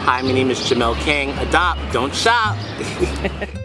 Hi, my name is Jamel King. Adopt, don't shop.